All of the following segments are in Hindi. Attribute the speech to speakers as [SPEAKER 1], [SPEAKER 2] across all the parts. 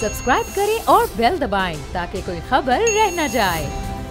[SPEAKER 1] सब्सक्राइब करें और बेल दबाएं ताकि कोई खबर रह न जाए।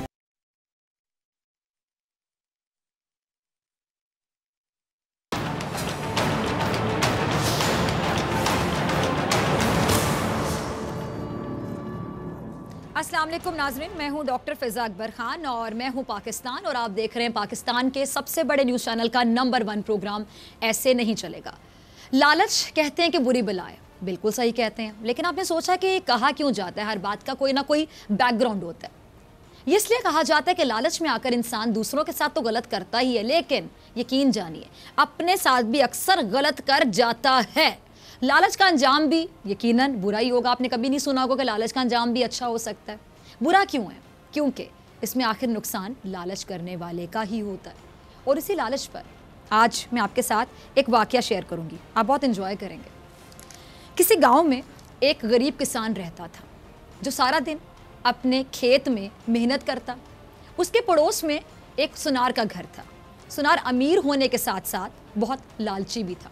[SPEAKER 2] अस्सलाम वालेकुम नाज़रीन, मैं हूं डॉक्टर फिजा अकबर खान और मैं हूं पाकिस्तान और आप देख रहे हैं पाकिस्तान के सबसे बड़े न्यूज़ चैनल का नंबर 1 प्रोग्राम ऐसे नहीं चलेगा। लालच कहते हैं कि बुरी बला है, बिल्कुल सही कहते हैं, लेकिन आपने सोचा कि कहा क्यों जाता है? हर बात का कोई ना कोई बैकग्राउंड होता है। इसलिए कहा जाता है कि लालच में आकर इंसान दूसरों के साथ तो गलत करता ही है, लेकिन यकीन जानिए अपने साथ भी अक्सर गलत कर जाता है। लालच का अंजाम भी यकीनन बुरा ही होगा। आपने कभी नहीं सुना होगा कि लालच का अंजाम भी अच्छा हो सकता है। बुरा क्यों है? क्योंकि इसमें आखिर नुकसान लालच करने वाले का ही होता है। और इसी लालच पर आज मैं आपके साथ एक वाकया शेयर करूंगी, आप बहुत एंजॉय करेंगे। किसी गांव में एक गरीब किसान रहता था जो सारा दिन अपने खेत में मेहनत करता। उसके पड़ोस में एक सुनार का घर था। सुनार अमीर होने के साथ साथ बहुत लालची भी था।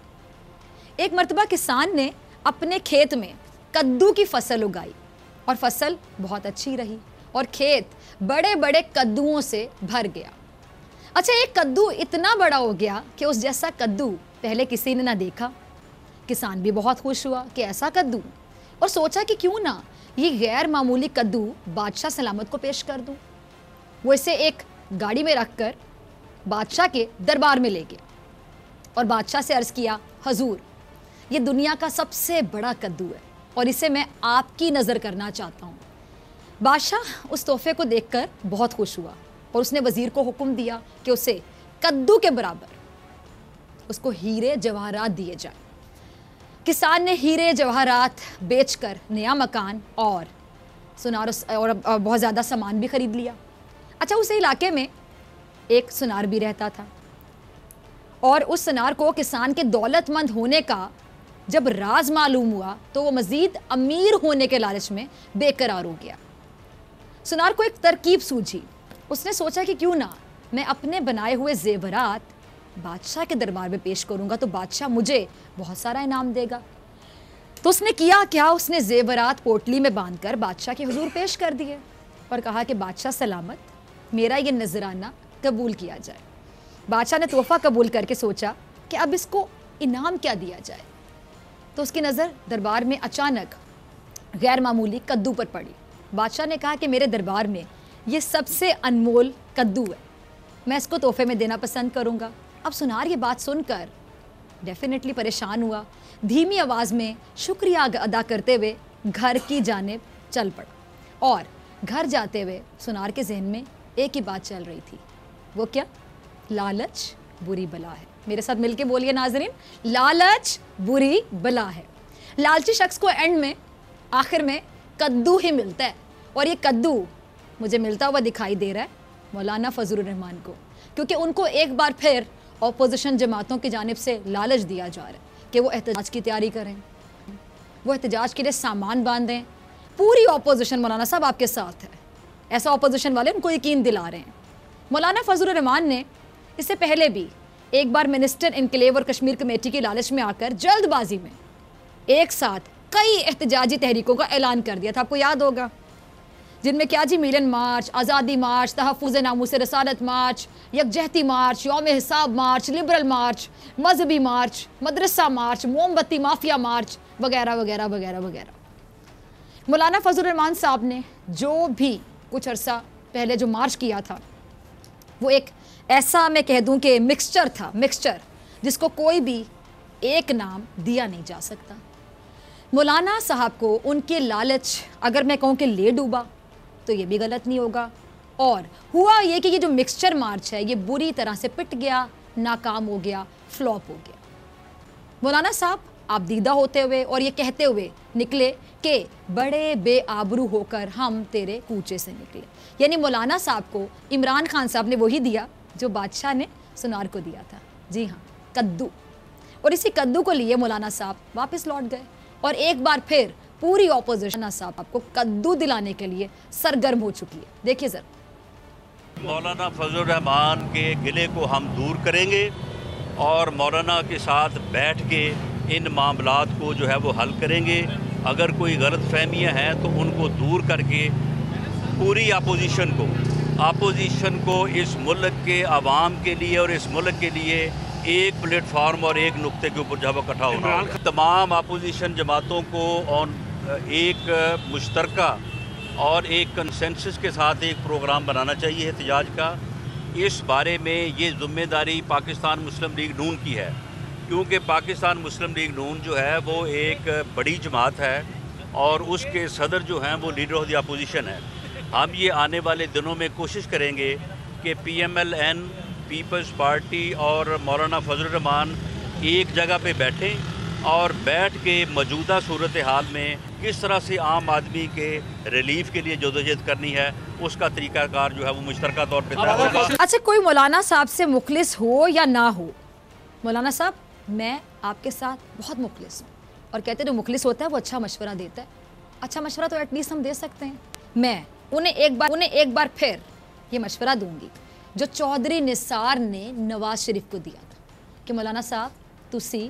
[SPEAKER 2] एक मर्तबा किसान ने अपने खेत में कद्दू की फसल उगाई और फसल बहुत अच्छी रही और खेत बड़े बड़े कद्दुओं से भर गया। अच्छा, एक कद्दू इतना बड़ा हो गया कि उस जैसा कद्दू पहले किसी ने ना देखा। किसान भी बहुत खुश हुआ कि ऐसा कद्दू, और सोचा कि क्यों ना ये गैर मामूली कद्दू बादशाह सलामत को पेश कर दूं। वो इसे एक गाड़ी में रखकर बादशाह के दरबार में ले गया और बादशाह से अर्ज़ किया, हजूर ये दुनिया का सबसे बड़ा कद्दू है और इसे मैं आपकी नज़र करना चाहता हूँ। बादशाह उस तोहफे को देखकर बहुत खुश हुआ और उसने वज़ीर को हुक्म दिया कि उसे कद्दू के बराबर उसको हीरे जवाहरात दिए जाए। किसान ने हीरे जवाहरात बेचकर नया मकान और सुनार और बहुत ज़्यादा सामान भी ख़रीद लिया। अच्छा, उस इलाके में एक सुनार भी रहता था और उस सुनार को किसान के दौलतमंद होने का जब राज मालूम हुआ तो वो मज़ीद अमीर होने के लालच में बेकरार हो गया। सुनार को एक तरकीब सूझी। उसने सोचा कि क्यों ना मैं अपने बनाए हुए जेवरात बादशाह के दरबार में पेश करूंगा तो बादशाह मुझे बहुत सारा इनाम देगा। तो उसने किया क्या, उसने जेवरात पोटली में बांधकर बादशाह के हुजूर पेश कर दिए और कहा कि बादशाह सलामत, मेरा ये नजराना कबूल किया जाए। बादशाह ने तोहफा कबूल करके सोचा कि अब इसको इनाम क्या दिया जाए। तो उसकी नज़र दरबार में अचानक गैर मामूली कद्दू पर पड़ी। बादशाह ने कहा कि मेरे दरबार में ये सबसे अनमोल कद्दू है, मैं इसको तोहफे में देना पसंद करूँगा। अब सुनार ये बात सुनकर डेफिनेटली परेशान हुआ। धीमी आवाज़ में शुक्रिया अदा करते हुए घर की जानिब चल पड़ा और घर जाते हुए सुनार के जहन में एक ही बात चल रही थी। वो क्या? लालच बुरी बला है। मेरे साथ मिलके बोलिए नाजरीन, लालच बुरी बला है। लालची शख्स को एंड में आखिर में कद्दू ही मिलता है और ये कद्दू मुझे मिलता हुआ दिखाई दे रहा है मौलाना फजलुर रहमान को, क्योंकि उनको एक बार फिर ऑपोजिशन जमातों की जानिब से लालच दिया जा रहा है कि वो एहतजाज की तैयारी करें, वो एहतजाज के लिए सामान बांधें। पूरी ऑपोजिशन मौलाना साहब आपके साथ है, ऐसा ऑपोजिशन वाले उनको यकीन दिला रहे हैं। मौलाना फजलुर रहमान ने इससे पहले भी एक बार मिनिस्टर इनकलेव और कश्मीर कमेटी की लालच में आकर जल्दबाजी में एक साथ कई एहतजाजी तहरीकों का ऐलान कर दिया था, आपको याद होगा, जिनमें क्या जी, मिलन मार्च, आज़ादी मार्च, तहफ़्फ़ुज़ नामूस रसालत मार्च, यकजहती मार्च, यौम हिसाब मार्च, लिबरल मार्च, मजहबी मार्च, मदरसा मार्च, मोमबत्ती माफिया मार्च वगैरह वगैरह वगैरह वगैरह। मौलाना फजलुर रहमान साहब ने जो भी कुछ अरसा पहले जो मार्च किया था वो एक ऐसा, मैं कह दूं कि मिक्सचर था, मिक्सचर जिसको कोई भी एक नाम दिया नहीं जा सकता। मौलाना साहब को उनके लालच अगर मैं कहूं कि ले डूबा तो ये भी गलत नहीं होगा। और हुआ ये कि ये जो मिक्सचर मार्च है ये बुरी तरह से पिट गया, नाकाम हो गया, फ्लॉप हो गया। मौलाना साहब आप दीदा होते हुए और ये कहते हुए निकले कि बड़े बेआबरू होकर हम तेरे कूचे से निकले। यानी मौलाना साहब को इमरान खान साहब ने वही दिया जो बादशाह ने सुनार को दिया था, जी हाँ, कद्दू। और इसी कद्दू को लिए मौलाना साहब वापस लौट गए और एक बार फिर पूरी ऑपोजिशन साहब आपको कद्दू दिलाने के लिए सरगर्म हो चुकी है। देखिए सर,
[SPEAKER 3] मौलाना फजलुर रहमान के गिले को हम दूर करेंगे और मौलाना के साथ बैठ के इन मामलात को जो है वो हल करेंगे। अगर कोई गलत फहमियाँ हैं तो उनको दूर करके पूरी अपोजिशन को इस मुल्क के आवाम के लिए और इस मुल्क के लिए एक प्लेटफार्म और एक नुक्ते के ऊपर जब इकट्ठा होना होगा। तमाम अपोजिशन जमातों को ऑन एक मुश्तरका और एक कंसेंसस के साथ एक प्रोग्राम बनाना चाहिए एहतजाज का। इस बारे में ये ज़िम्मेदारी पाकिस्तान मुस्लिम लीग नून की है, क्योंकि पाकिस्तान मुस्लिम लीग नून जो है वो एक बड़ी जमात है और उसके सदर जो हैं वो लीडर ऑफ द अपोजिशन है। हम ये आने वाले दिनों में कोशिश करेंगे कि PMLN, पीपल्स पार्टी और मौलाना फजल रहमान एक जगह पे बैठें और बैठ के मौजूदा सूरत हाल में किस तरह से आम आदमी के रिलीफ के लिए जदोजहद करनी है, उसका तरीक़ाकार जो है वो मुश्तरका तौर पर तय होगा।
[SPEAKER 2] अच्छा, कोई मौलाना साहब से मुखलिस हो या ना हो, मौलाना साहब मैं आपके साथ बहुत मुखलिस हूँ, और कहते हैं जो मुखलिस होता है वो अच्छा मशवरा देता है। अच्छा मशवरा तो एटलीस्ट हम दे सकते हैं। मैं उन्हें एक बार फिर ये मशवरा दूंगी जो चौधरी निसार ने नवाज शरीफ को दिया था कि मौलाना साहब तुसी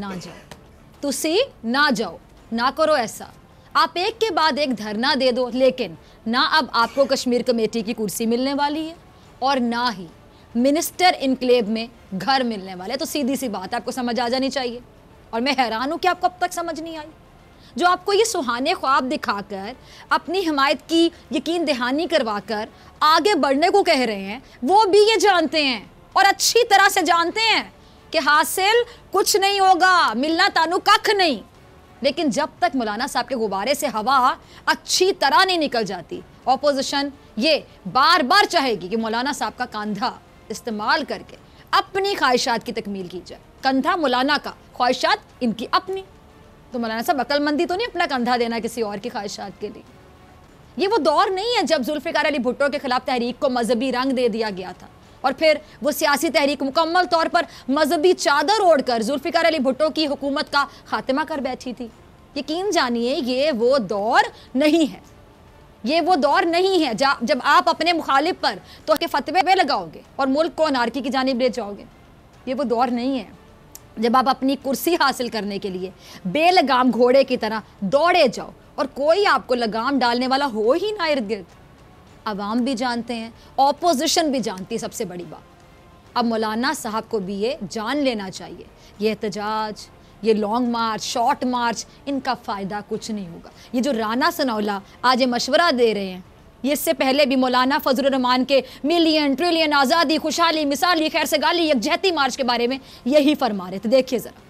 [SPEAKER 2] ना जाओ, ना करो ऐसा। आप एक के बाद एक धरना दे दो, लेकिन ना अब आपको कश्मीर कमेटी की कुर्सी मिलने वाली है और ना ही मिनिस्टर इनक्लेव में घर मिलने वाले। तो सीधी सी बात आपको समझ आ जानी चाहिए, और मैं हैरान हूं कि आपको अब तक समझ नहीं आई। जो आपको ये सुहाने ख्वाब दिखाकर अपनी हिमायत की यकीन दहानी करवाकर आगे बढ़ने को कह रहे हैं, वो भी ये जानते हैं और अच्छी तरह से जानते हैं कि हासिल कुछ नहीं होगा, मिलना तानू कख नहीं। लेकिन जब तक मौलाना साहब के गुब्बारे से हवा अच्छी तरह नहीं निकल जाती, ऑपोजिशन ये बार बार चाहेगी कि मौलाना साहब का कंधा इस्तेमाल करके अपनी ख्वाहिशात की तकमील की जाए। कंधा मौलाना का, ख्वाहिशात इनकी अपनी। तो मौलाना साहब अक्लमंदी तो नहीं अपना कंधा देना किसी और की ख्वाहिशात के लिए। ये वो दौर नहीं है जब जुल्फ़िकार अली भुट्टो के खिलाफ तहरीक को मजहबी रंग दे दिया गया था और फिर वो सियासी तहरीक मुकम्मल तौर पर मजहबी चादर ओढ़कर जुल्फ़िकार अली भुट्टो की हुकूमत का खात्मा कर बैठी थी। यकीन जानिए ये वो दौर नहीं है, ये वो दौर नहीं है जब आप अपने मुखालिफ पर तो के फतवे लगाओगे और मुल्क को अनारकी की जानिब ले जाओगे। ये वो दौर नहीं है जब आप अपनी कुर्सी हासिल करने के लिए बेलगाम घोड़े की तरह दौड़े जाओ और कोई आपको लगाम डालने वाला हो ही ना इर्द गिर्द। अवाम भी जानते हैं, ऑपोजिशन भी जानती है। सबसे बड़ी बात, अब मौलाना साहब को भी ये जान लेना चाहिए, ये एहतजाज, ये लॉन्ग मार्च, शॉर्ट मार्च, इनका फ़ायदा कुछ नहीं होगा। ये जो राना सनौला आज ये मशवरा दे रहे हैं, ये इससे पहले भी मौलाना फजल रहमान के मिलियन ट्रिलियन आज़ादी खुशहाली मिसाली खैर से गाली यकजहती मार्च के बारे में यही फरमा रहे थे। देखिए ज़रा,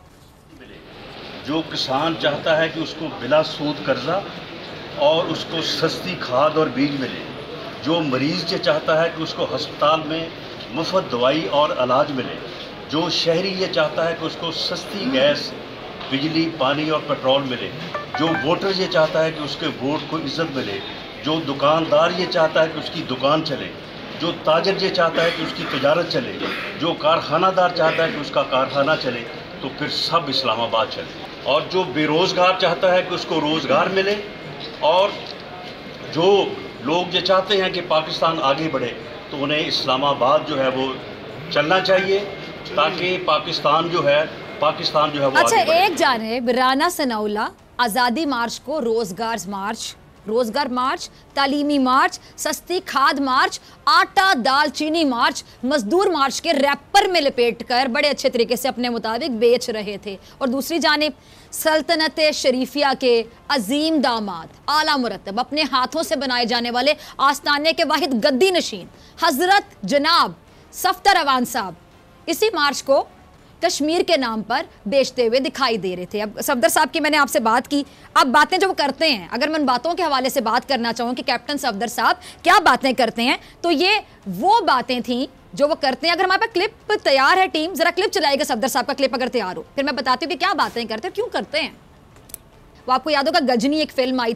[SPEAKER 4] जो किसान चाहता है कि उसको बिला सूद कर्जा और उसको सस्ती खाद और बीज मिले, जो मरीज़ ये चाहता है कि उसको अस्पताल में मुफ्त दवाई और इलाज मिले, जो शहरी ये चाहता है कि उसको सस्ती गैस, बिजली, पानी और पेट्रोल मिले, जो वोटर ये चाहता है कि उसके वोट को इज्जत मिले, जो दुकानदार ये चाहता है कि उसकी दुकान चले, जो ताजर ये चाहता है कि उसकी तजारत चले, जो कारखानादार चाहता है कि उसका कारखाना चले, तो फिर सब इस्लामाबाद चले। और जो बेरोज़गार चाहता है कि उसको रोज़गार मिले, और जो लोग ये चाहते हैं कि पाकिस्तान आगे बढ़े, तो उन्हें इस्लामाबाद जो है वो चलना चाहिए ताकि पाकिस्तान जो है वो
[SPEAKER 2] अच्छा,
[SPEAKER 4] आगे बढ़े।
[SPEAKER 2] एक जानिब राना सनौला आज़ादी मार्च को रोजगार मार्च, तालीमी मार्च, सस्ती खाद मार्च, आटा दाल चीनी मार्च, मजदूर मार्च के रैपर में लपेटकर बड़े अच्छे तरीके से अपने मुताबिक बेच रहे थे। और दूसरी जानिब सल्तनत शरीफिया के अजीम दामाद, आला मुरतब, अपने हाथों से बनाए जाने वाले आस्ताने के वाहिद गद्दी नशीन हजरत जनाब सफ्तर अवान साहब इसी मार्च को कश्मीर के नाम पर बेचते हुए दिखाई दे रहे थे। अब सफदर साहब की मैंने आपसे बात की, अब बातें जो वो करते हैं, अगर मैं उन बातों के हवाले से बात करना चाहूँ कि कैप्टन सफदर साहब क्या बातें करते हैं, तो ये वो बातें थीं जो वो करते हैं। अगर हमारे पास क्लिप तैयार है, टीम जरा क्लिप चलाएगा सफदर साहब का क्लिप अगर तैयार हो, फिर मैं बताती हूँ कि क्या बातें करते हैं, क्यों करते हैं। वो आपको याद होगा गजनी एक फिल्म आई थी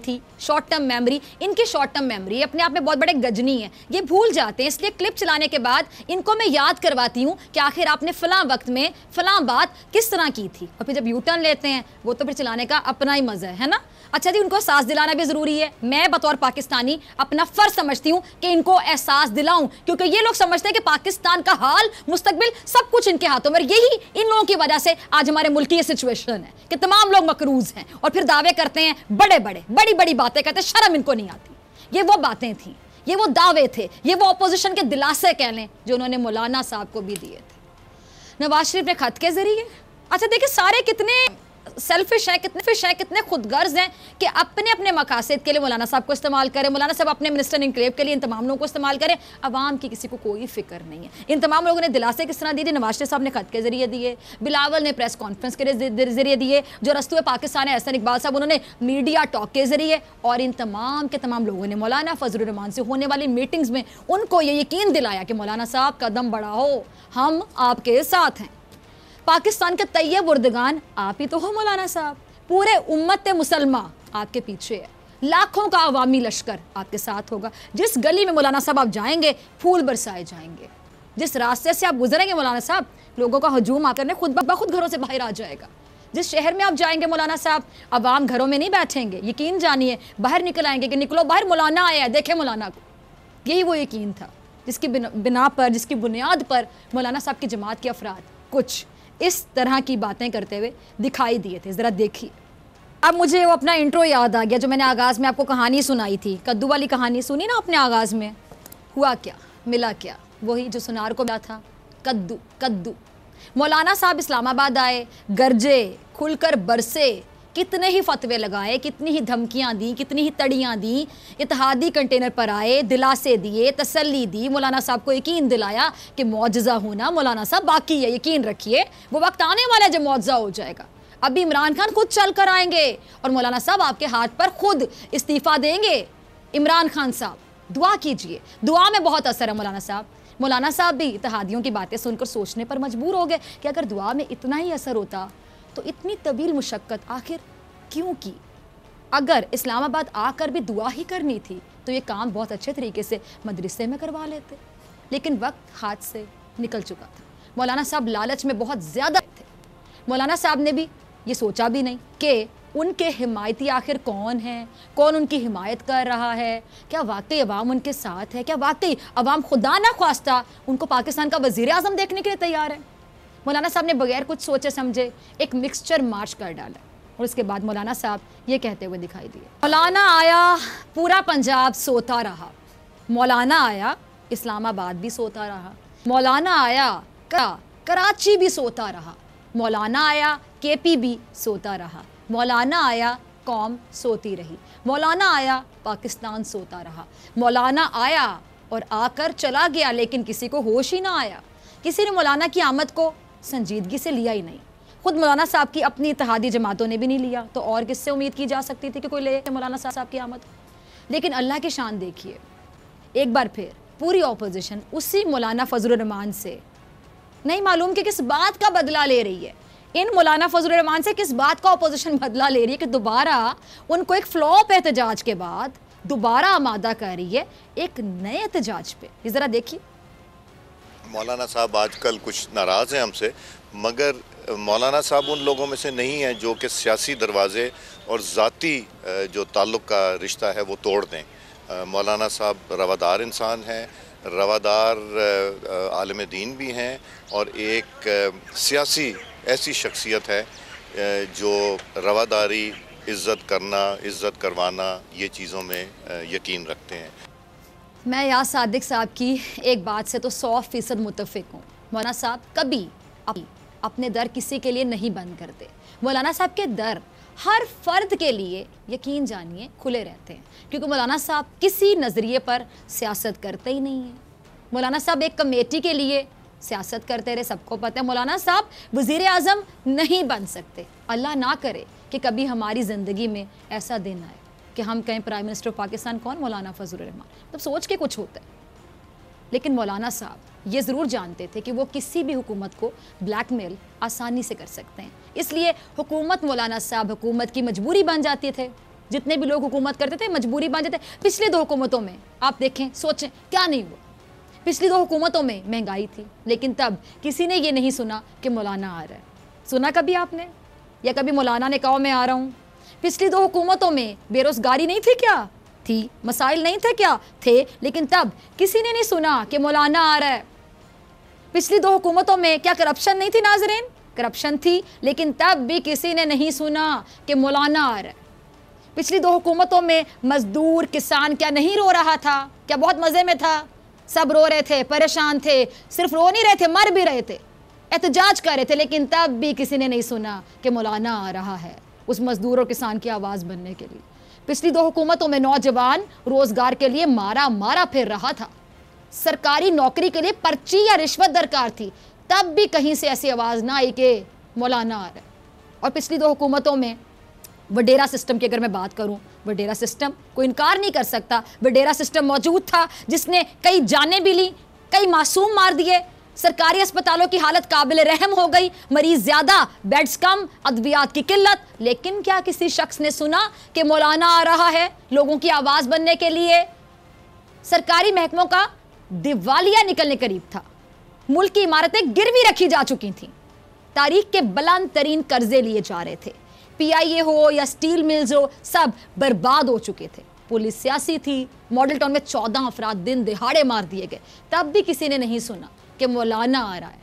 [SPEAKER 2] शॉर्ट टर्म मेमोरी, इनकी शॉर्ट टर्म मेमोरी अपने आप में बहुत बड़े गजनी है, ये भूल जाते हैं। इसलिए क्लिप चलाने के बाद इनको मैं याद करवाती हूँ कि आखिर आपने फलां वक्त में फलां बात किस तरह की थी, और फिर जब यू टर्न लेते हैं वो तो फिर चलाने का अपना ही मजा है ना। अच्छा जी, उनको एहसास दिलाना भी जरूरी है। मैं बतौर पाकिस्तानी अपना फर्ज समझती हूँ कि इनको एहसास दिलाऊं, क्योंकि ये लोग समझते हैं कि पाकिस्तान का हाल, मुस्तकबिल सब कुछ इनके हाथों में। यही इन लोगों की वजह से आज हमारे मुल्क की ये सिचुएशन है कि तमाम लोग मकरूज हैं और फिर दावे करते हैं, बड़े बड़े बड़ी बड़ी बातें करते हैं, शर्म इनको नहीं आती। ये वो बातें थी, ये वो दावे थे, ये वो अपोजिशन के दिलासे कह लें जो उन्होंने मौलाना साहब को भी दिए थे नवाज शरीफ ने खत के जरिए। अच्छा देखिए, सारे कितने सेल्फिश हैं, कितने खुदगर्ज हैं कि अपने अपने मकासद के लिए मौलाना साहब को इस्तेमाल करें, मौलाना साहब अपने मिनिस्टर इनक्लेव के लिए इन तमाम लोगों को इस्तेमाल करें। अवाम की किसी को कोई फिक्र नहीं है। इन तमाम लोगों ने दिलासे किस तरह दिए? नवाज शरीफ साहब ने खत के जरिए दिए, बिलावल ने प्रेस कॉन्फ्रेंस के जरिए दिए, जो रस्तुए पाकिस्तान है एहसन इकबाल साहब उन्होंने मीडिया टॉक के जरिए, और इन तमाम के तमाम लोगों ने मौलाना फजलुर रहमान से होने वाली मीटिंग्स में उनको ये यकीन दिलाया कि मौलाना साहब कदम बढ़ाओ, हम आपके साथ हैं। पाकिस्तान के तैयब उर्दगान आप ही तो हो मौलाना साहब, पूरे उम्मत मुसलमा आपके पीछे है, लाखों का अवामी लश्कर आपके साथ होगा। जिस गली में मौलाना साहब आप जाएंगे फूल बरसाए जाएंगे, जिस रास्ते से आप गुजरेंगे मौलाना साहब लोगों का हजूम आकर खुद ब खुद घरों से बाहर आ जाएगा। जिस शहर में आप जाएंगे मौलाना साहब, अवाम घरों में नहीं बैठेंगे, यकीन जानिए बाहर निकल आएंगे कि निकलो बाहर, मौलाना आया है, देखे मौलाना को। यही वो यकीन था जिसकी बिना पर, जिसकी बुनियाद पर मौलाना साहब की जमात के अफराद कुछ इस तरह की बातें करते हुए दिखाई दिए थे। ज़रा देखिए। अब मुझे वो अपना इंट्रो याद आ गया जो मैंने आगाज़ में आपको कहानी सुनाई थी, कद्दू वाली कहानी सुनी ना आपने आगाज़ में। हुआ क्या, मिला क्या? वही जो सुनार को मिला था, कद्दू कद्दू। मौलाना साहब इस्लामाबाद आए, गरजे, खुलकर बरसे, कितने ही फतवे लगाए, कितनी ही धमकियां दी, कितनी ही तड़ियां दी, इत्तेहादी कंटेनर पर आए, दिलासे दिए, तसल्ली दी, मौलाना साहब को यकीन दिलाया कि मौजज़ा होना मौलाना साहब बाकी है, यकीन रखिए वो वक्त आने वाला है जब मौजज़ा हो जाएगा। अभी इमरान खान खुद चल कर आएंगे और मौलाना साहब आपके हाथ पर खुद इस्तीफ़ा देंगे। इमरान खान साहब दुआ कीजिए, दुआ में बहुत असर है मौलाना साहब। मौलाना साहब भी इत्तेहादियों की बातें सुनकर सोचने पर मजबूर हो गए कि अगर दुआ में इतना ही असर होता तो इतनी तवील मुशक्क़त आखिर क्यों की? अगर इस्लामाबाद आकर भी दुआ ही करनी थी तो ये काम बहुत अच्छे तरीके से मदरसे में करवा लेते, लेकिन वक्त हाथ से निकल चुका था। मौलाना साहब लालच में बहुत ज़्यादा थे। मौलाना साहब ने भी ये सोचा भी नहीं कि उनके हिमायती आखिर कौन है, कौन उनकी हिमायत कर रहा है, क्या वाकई अवाम उनके साथ है, क्या वाकई अवाम खुदा ना ख्वास्ता उनको पाकिस्तान का वज़ीर आज़म देखने के लिए तैयार है। मौलाना साहब ने बगैर कुछ सोचे समझे एक मिक्सचर मार्च कर डाला और उसके बाद मौलाना साहब ये कहते हुए दिखाई दिए, मौलाना आया पूरा पंजाब सोता रहा, मौलाना आया इस्लामाबाद भी सोता रहा, मौलाना आया कराची भी सोता रहा, मौलाना आया केपी भी सोता रहा, मौलाना आया कौम सोती रही, मौलाना आया पाकिस्तान सोता रहा, मौलाना आया और आकर चला गया, लेकिन किसी को होश ही ना आया। किसी ने मौलाना की आमद को संजीदगी से लिया ही नहीं। खुद मौलाना साहब की अपनी इत्तेहादी जमातों ने भी नहीं लिया, तो और किससे उम्मीद की जा सकती थी कि कोई ले मौलाना साहब की आमद। लेकिन अल्लाह की शान देखिए, एक बार फिर पूरी ऑपोजिशन उसी मौलाना फजलुर रहमान से नहीं मालूम कि किस बात का बदला ले रही है। इन मौलाना फजलुर रहमान से किस बात का ऑपोजिशन बदला ले रही है कि दोबारा उनको एक फ्लॉप एहतजाज के बाद दोबारा आमादा कर रही है एक नए एहतजाज पे। ये ज़रा देखिए।
[SPEAKER 5] मौलाना साहब आजकल कुछ नाराज़ हैं हमसे, मगर मौलाना साहब उन लोगों में से नहीं हैं जो कि सियासी दरवाज़े और ज़ाती जो ताल्लुक़ का रिश्ता है वो तोड़ दें। मौलाना साहब रवादार इंसान हैं, रवादार आलिम दीन भी हैं और एक सियासी ऐसी शख्सियत है जो रवादारी, इज़्ज़त करना, इज़्ज़त करवाना, ये चीज़ों में यकीन रखते हैं।
[SPEAKER 2] मैं या सादिक साहब की एक बात से तो 100% मुतफ़िक हूँ। मौलाना साहब कभी अपने दर किसी के लिए नहीं बंद करते। मौलाना साहब के दर हर फ़र्द के लिए यकीन जानिए खुले रहते हैं, क्योंकि मौलाना साहब किसी नज़रिए पर सियासत करते ही नहीं हैं। मौलाना साहब एक कमेटी के लिए सियासत करते रहे, सबको पता है। मौलाना साहब वज़ीर आज़म नहीं बन सकते। अल्लाह ना करे कि कभी हमारी ज़िंदगी में ऐसा दिन आए कि हम कहें प्राइम मिनिस्टर ऑफ पाकिस्तान कौन? मौलाना फजलुर रहमान। तब सोच के कुछ होता है। लेकिन मौलाना साहब ये ज़रूर जानते थे कि वो किसी भी हुकूमत को ब्लैकमेल आसानी से कर सकते हैं, इसलिए हुकूमत मौलाना साहब हुकूमत की मजबूरी बन जाती थे। जितने भी लोग हुकूमत करते थे मजबूरी बन जाते। पिछली 2 हुकूमतों में आप देखें, सोचें क्या नहीं हुआ। पिछली 2 हुकूमतों में महंगाई थी, लेकिन तब किसी ने ये नहीं सुना कि मौलाना आ रहा है। सुना कभी आपने, या कभी मौलाना ने कहा मैं आ रहा हूँ? पिछली 2 हुकूमतों में बेरोजगारी नहीं थी क्या? थी। मसाइल नहीं थे क्या? थे। लेकिन तब किसी ने नहीं सुना कि मौलाना आ रहा है। पिछली 2 हुकूमतों में क्या करप्शन नहीं थी नाज़रीन? करप्शन थी, लेकिन तब भी किसी ने नहीं सुना कि मौलाना आ रहा है। पिछली 2 हुकूमतों में मजदूर किसान क्या नहीं रो रहा था? क्या बहुत मज़े में था? सब रो रहे थे, परेशान थे, सिर्फ रो नहीं रहे थे, मर भी रहे थे, एहतजाज कर रहे थे, लेकिन तब भी किसी ने नहीं सुना कि मौलाना आ रहा है उस मजदूर और किसान की आवाज़ बनने के लिए। पिछली 2 हुकूमतों में नौजवान रोज़गार के लिए मारा मारा फिर रहा था। सरकारी नौकरी के लिए पर्ची या रिश्वत दरकार थी, तब भी कहीं से ऐसी आवाज़ ना आई कि मौलाना आ रहा है। और पिछली 2 हुकूमतों में वडेरा सिस्टम की अगर मैं बात करूं, वडेरा सिस्टम कोई इनकार नहीं कर सकता, वडेरा सिस्टम मौजूद था जिसने कई जानें भी ली, कई मासूम मार दिए। सरकारी अस्पतालों की हालत काबिल रहम हो गई, मरीज ज़्यादा, बेड्स कम, अद्वियात की किल्लत। लेकिन क्या किसी शख्स ने सुना कि मौलाना आ रहा है लोगों की आवाज़ बनने के लिए? सरकारी महकमों का दिवालिया निकलने करीब था, मुल्क की इमारतें गिरवी रखी जा चुकी थीं, तारीख के बुलंद तरीन कर्जे लिए जा रहे थे, PIA हो या स्टील मिल्स हो, सब बर्बाद हो चुके थे। पुलिस सियासी थी, मॉडल टाउन में 14 अफराद दिन दिहाड़े मार दिए गए, तब भी किसी ने नहीं सुना कि मौलाना आ रहा है।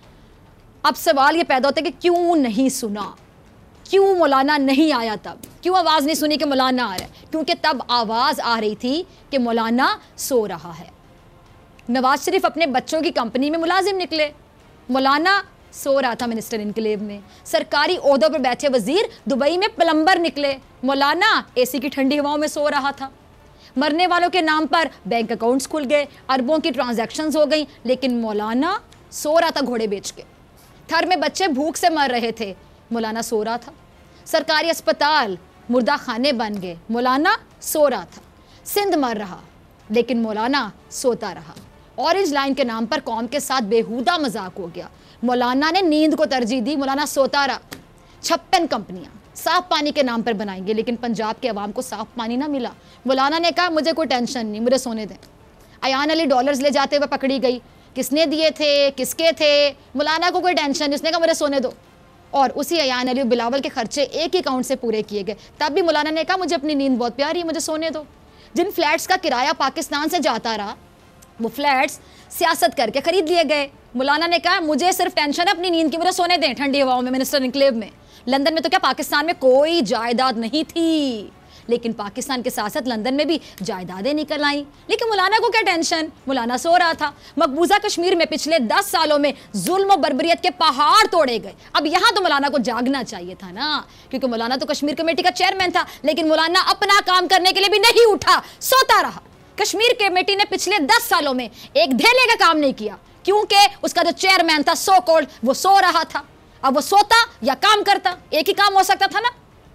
[SPEAKER 2] अब सवाल ये पैदा होता है कि क्यों नहीं सुना, क्यों मौलाना नहीं आया? तब क्यों आवाज़ नहीं सुनी कि मौलाना आ रहा है? क्योंकि तब आवाज़ आ रही थी कि मौलाना सो रहा है। नवाज शरीफ अपने बच्चों की कंपनी में मुलाजिम निकले, मौलाना सो रहा था मिनिस्टर इनकलेव में। सरकारी ओहदों पर बैठे वजीर दुबई में प्लम्बर निकले, मौलाना AC की ठंडी हवाओं में सो रहा था। मरने वालों के नाम पर बैंक अकाउंट्स खुल गए, अरबों की ट्रांजैक्शंस हो गई, लेकिन मौलाना सो रहा था घोड़े बेच के। थर में बच्चे भूख से मर रहे थे, मौलाना सो रहा था। सरकारी अस्पताल मुर्दा खाने बन गए, मौलाना सो रहा था। सिंध मर रहा, लेकिन मौलाना सोता रहा। ऑरेंज लाइन के नाम पर कौम के साथ बेहुदा मजाक हो गया, मौलाना ने नींद को तरजीह दी, मौलाना सोता रहा। 56 कंपनियां साफ पानी के नाम पर बनाएंगे, लेकिन पंजाब के अवाम को साफ पानी ना मिला। मौलाना ने कहा मुझे कोई टेंशन नहीं, मुझे सोने दें। अयान अली डॉलर्स ले जाते हुए पकड़ी गई, किसने दिए थे, किसके थे? मौलाना को कोई टेंशन नहीं, उसने कहा मुझे सोने दो। और उसी अयान अली और बिलावल के खर्चे एक ही अकाउंट से पूरे किए गए, तब भी मौलाना ने कहा मुझे अपनी नींद बहुत प्यारी है, मुझे सोने दो। जिन फ्लैट्स का किराया पाकिस्तान से जाता रहा, वो फ्लैट्स सियासत करके खरीद लिए गए। मौलाना ने कहा मुझे सिर्फ टेंशन है अपनी नींद की, मुझे सोने दें ठंडी हवाओं में मिनिस्टर इनक्लेव में। लंदन में तो क्या पाकिस्तान में कोई जायदाद नहीं थी, लेकिन पाकिस्तान के साथ साथ लंदन में भी जायदादें निकल आई। लेकिन मौलाना को क्या टेंशन, मौलाना सो रहा था। मकबूजा कश्मीर में पिछले 10 सालों में जुल्म और बर्बरियत के पहाड़ तोड़े गए। अब यहाँ तो मौलाना को जागना चाहिए था ना, क्योंकि मौलाना तो कश्मीर कमेटी का चेयरमैन था, लेकिन मौलाना अपना काम करने के लिए भी नहीं उठा, सोता रहा। कश्मीर कमेटी ने पिछले 10 सालों में एक धेले का काम नहीं किया, क्योंकि उसका जो चेयरमैन था सो कॉल्ड, वो सो रहा था। अब वो सोता या काम करता, एक ही काम हो सकता था ना।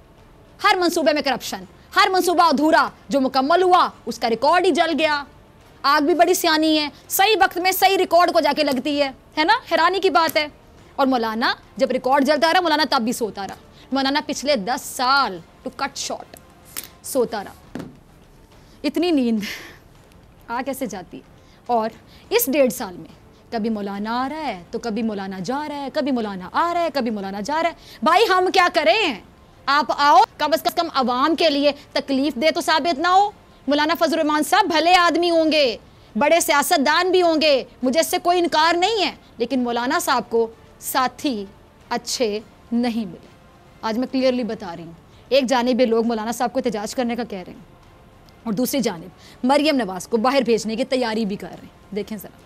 [SPEAKER 2] हर मंसूबे में करप्शन, हर मंसूबा अधूरा जो मुकम्मल हुआ उसका रिकॉर्ड ही जल गया। आग भी बड़ी सियानी है, सही वक्त में सही रिकॉर्ड को जाके लगती है ना, हैरानी की बात है। और मौलाना जब रिकॉर्ड जलता रहा, मौलाना तब भी सोता रहा। मौलाना पिछले 10 साल टू कट शॉर्ट सोता रहा। इतनी नींद आ कैसे जाती है? और इस 1.5 साल में कभी मौलाना आ रहा है तो कभी मौलाना जा रहा है, कभी मौलाना आ रहा है, कभी मौलाना जा रहा है। भाई हम क्या करें? आप आओ, कम से कम अवाम के लिए तकलीफ दे तो साबित ना हो। मौलाना फजल रहमान साहब भले आदमी होंगे, बड़े सियासतदान भी होंगे, मुझे इससे कोई इनकार नहीं है, लेकिन मौलाना साहब को साथी अच्छे नहीं मिले। आज मैं क्लियरली बता रही हूँ, एक जानिब लोग मौलाना साहब को एहतजाज करने का कह रहे हैं और दूसरी जानिब मरियम नवाज को बाहर भेजने की तैयारी भी कर रहे हैं। देखें ज़रा।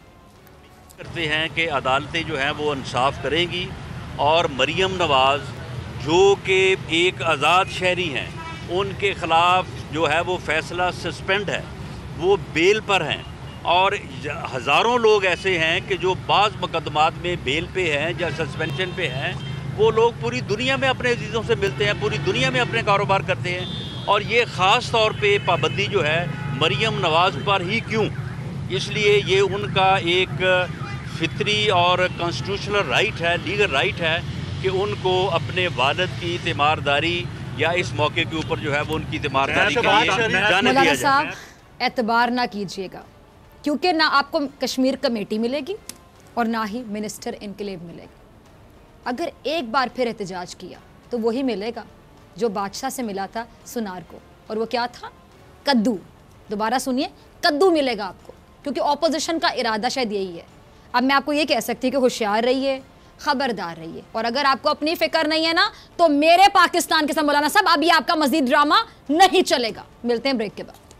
[SPEAKER 3] करते हैं कि अदालतें जो हैं वो इंसाफ करेंगी और मरियम नवाज जो कि एक आज़ाद शहरी हैं, उनके ख़िलाफ़ जो है वो फ़ैसला सस्पेंड है, वो बेल पर हैं। और हज़ारों लोग ऐसे हैं कि जो बाज़ मुकदमात में बेल पे हैं या सस्पेंशन पे हैं, वो लोग पूरी दुनिया में अपने अजीज़ों से मिलते हैं, पूरी दुनिया में अपने कारोबार करते हैं। और ये ख़ास तौर पे पाबंदी जो है मरियम नवाज़ पर ही क्यों? इसलिए ये उनका एक फितरी और कॉन्स्टिट्यूशनल राइट है, लीगल राइट है कि उनको अपने वालिद की तीमारदारी या इस मौके के ऊपर जो है वो उनकी तीमारदारी के लिए जाने दिया जाए।
[SPEAKER 2] एतबार ना कीजिएगा, क्योंकि ना आपको कश्मीर कमेटी मिलेगी और ना ही मिनिस्टर इनकलेब मिलेगा। अगर एक बार फिर एहतजाज किया तो वही मिलेगा जो बादशाह से मिला था सुनार को, और वो क्या था? कद्दू। दोबारा सुनिए, कद्दू मिलेगा आपको, क्योंकि ऑपोजिशन का इरादा शायद यही है। अब मैं आपको ये कह सकती हूँ कि होशियार रहिए, खबरदार रहिए, और अगर आपको अपनी फिक्र नहीं है ना तो मेरे पाकिस्तान के साथ मौलाना साहब अब ये आपका मजीद ड्रामा नहीं चलेगा। मिलते हैं ब्रेक के बाद।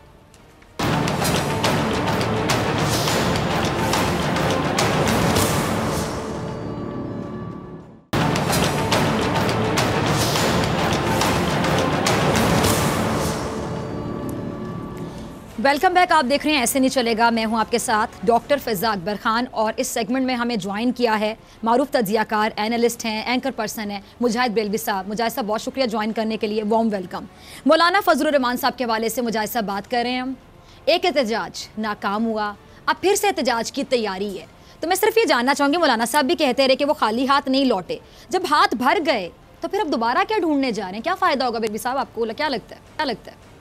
[SPEAKER 2] Welcome back. आप देख रहे हैं ऐसे नहीं चलेगा। मैं हूं आपके साथ डॉक्टर फिजा अकबर खान, और इस सेगमेंट में हमें ज्वाइन किया है मारूफ तजियाकार, एनालिस्ट हैं, एंकर पर्सन है मुजाहिद बेलवी साहब। मुजाहिद साहब बहुत शुक्रिया ज्वाइन करने के लिए, वार्म वेलकम। मौलाना फजलुर रहमान साहब के हवाले से मुजाहिद साहब बात कर रहे हैं हम। एक एहतजाज नाकाम हुआ, अब फिर से एहतजाज की तैयारी है। तो मैं सिर्फ ये जानना चाहूँगी, मौलाना साहब भी कहते रहे कि वो खाली हाथ नहीं लौटे, जब हाथ भर गए तो फिर अब दोबारा क्या ढूंढने जा रहे हैं? क्या फ़ायदा होगा बेलवी साहब, आपको क्या लगता है? क्या लगता है?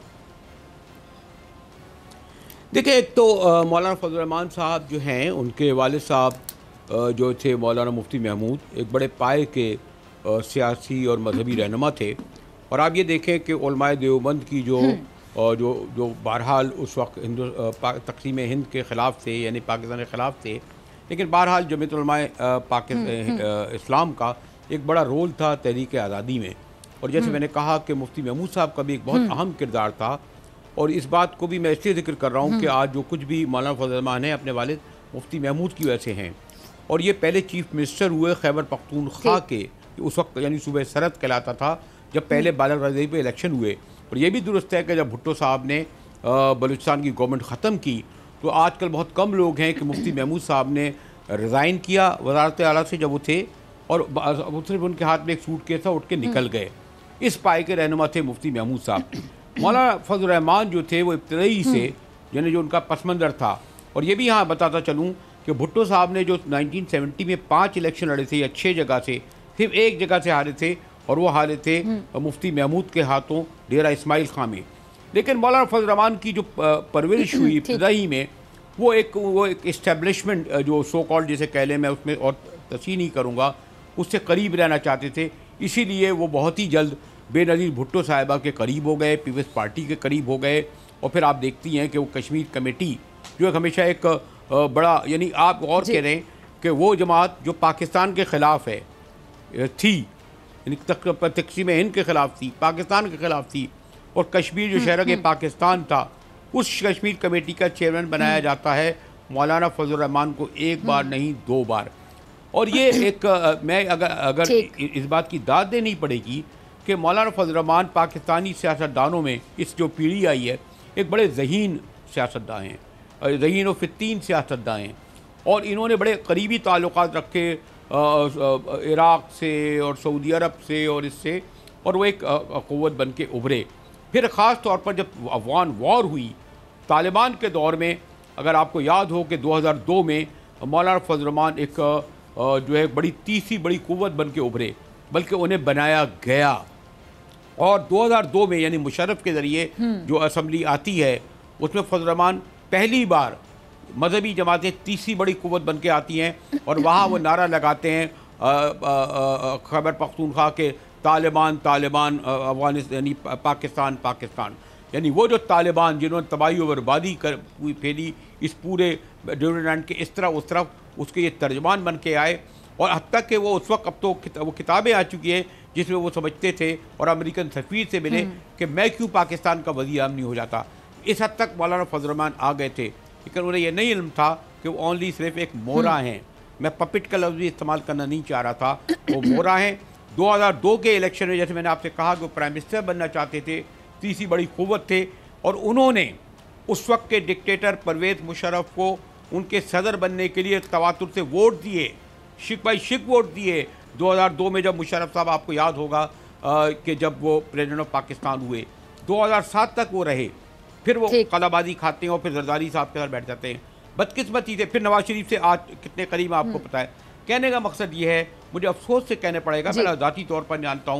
[SPEAKER 6] देखिए, एक तो मौलाना फजल रहमान साहब जो हैं, उनके वालिद साहब जो थे मौलाना मुफ्ती महमूद, एक बड़े पाए के सियासी और मजहबी रहनुमा थे। और आप ये देखें कि उलमाए देवबंद की जो बहरहाल उस वक्त तक़सीम हिंद के ख़िलाफ़ थे, यानी पाकिस्तान के ख़िलाफ़ थे, लेकिन बहरहाल जमीयत उलमाए इस्लाम का एक बड़ा रोल था तहरीक आज़ादी में। और जैसे मैंने कहा कि मुफ्ती महमूद साहब का भी एक बहुत अहम किरदार था। और इस बात को भी मैं इसलिए जिक्र कर रहा हूँ कि आज जो कुछ भी मौलाना फजल रहमान हैं अपने वालिद मुफ्ती महमूद की वजह से हैं। और ये पहले चीफ मिनिस्टर हुए खैबर पख्तूनख्वा के, उस वक्त यानी सूबे सरहद कहलाता था, जब पहले बालागरदी पे इलेक्शन हुए। और ये भी दुरुस्त है कि जब भुट्टो साहब ने बलूचिस्तान की गवर्नमेंट ख़त्म की तो आजकल बहुत कम लोग हैं कि मुफ्ती महमूद साहब ने रिज़ाइन किया वज़ारत आला से जब वो थे, और सिर्फ उनके हाथ में एक सूटकेस था, उठ के निकल गए। इस पाए के रहनुमा थे मुफ्ती महमूद साहब। मौलाना फजल रहमान जो थे वो इब्तदाई से यानी जो उनका पस मंज़र था। और ये भी यहाँ बताता चलूँ कि भुट्टो साहब ने जो 1970 में 5 इलेक्शन लड़े थे या 6 जगह से, सिर्फ एक जगह से हारे थे, और वो हारे थे मुफ्ती महमूद के हाथों डेरा इस्माइल खां में। लेकिन मौलाना फजल रहमान की जो परवरिश हुई इब्तदाई में, वो एक इस्टेब्लिशमेंट जो सो कॉल्ड जिसे कह लें, मैं उसमें और तस्हीह नहीं करूँगा, उससे करीब रहना चाहते थे। इसीलिए वो बहुत ही जल्द बेनज़ीर भुट्टो साहिबा के करीब हो गए, पीपल्स पार्टी के करीब हो गए। और फिर आप देखती हैं कि वो कश्मीर कमेटी जो एक हमेशा एक बड़ा, यानी आप और कह रहे हैं कि वो जमात जो पाकिस्तान के ख़िलाफ़ है थी, यानी तक़सीम हिंद के ख़िलाफ़ थी, पाकिस्तान के ख़िलाफ़ थी, और कश्मीर जो शहर के पाकिस्तान था, उस कश्मीर कमेटी का चेयरमैन बनाया जाता है मौलाना फजल रहमान को, एक बार नहीं 2 बार। और ये एक मैं अगर इस बात की दाद देनी पड़ेगी कि मौलाना फजल रहमान पाकिस्तानी सियासतदानों में इस जो पीढ़ी आई है, एक बड़े ज़हीन सियासतदान हैं, ज़हीन और फित्तीन सियासतदान हैं। और इन्होंने बड़े करीबी ताल्लुकात रखे इराक़ से और सऊदी अरब से और इससे, और वो एक क़ुव्वत बन के उभरे। फिर ख़ास तौर पर जब अफ़गान वॉर हुई तालिबान के दौर में, अगर आपको याद हो कि 2002 में मौलाना फजल रहमान एक जो है बड़ी तीसरी बड़ी क़ुव्वत बन के उभरे, बल्कि उन्हें बनाया गया। और 2002 में यानी मुशर्रफ के ज़रिए जो असम्बली आती है, उसमें फजल रहमान पहली बार मजहबी जमातें तीसरी बड़ी क़ुव्वत बन के आती हैं, और वहाँ वो नारा लगाते हैं खैबर पख्तूनख्वा के तालिबान तालिबान, अफ़गानिस्तान यानी पाकिस्तान पाकिस्तान, यानी वो जो तालिबान जिन्होंने तबाही और बर्बादी कर फैली इस पूरे ड्यूरलैंड के इस तरह उस तरफ, उसके ये तर्जमान बन के आए। और हद तक कि वो उस वक्त, अब तो वो किताबें आ चुकी हैं जिसमें वो समझते थे और अमेरिकन सफ़ीर से मिले कि मैं क्यों पाकिस्तान का वज़ीर आज़म नहीं हो जाता। इस हद तक मौलाना फजल रहमान आ गए थे, लेकिन उन्हें यह नहीं इल्म था कि वो ओनली सिर्फ एक मोहरा हैं। मैं पपिट का लफ्ज़ भी इस्तेमाल करना नहीं चाह रहा था, वो मोहरा हैं। 2002 के इलेक्शन में जैसे मैंने आपसे कहा कि वो प्राइम मिनिस्टर बनना चाहते थे, तीसरी बड़ी क़ुव्वत थे, और उन्होंने उस वक्त के डिक्टेटर परवेज़ मुशर्रफ को उनके सदर बनने के लिए तवातुर से वोट दिए, शिक बाई शिक वोट दिए। 2002 में जब मुशर्रफ साहब, आपको याद होगा कि जब वो प्रेसिडेंट ऑफ पाकिस्तान हुए, 2007 तक वो रहे। फिर वो कलाबाजी खाते हैं और फिर जरदारी साहब के साथ बैठ जाते हैं, बदकिस्मती से। फिर नवाज शरीफ से आज कितने करीब आपको पता है। कहने का मकसद ये है, मुझे अफसोस से कहने पड़ेगा, मैं ज़ाती तौर पर जानता हूँ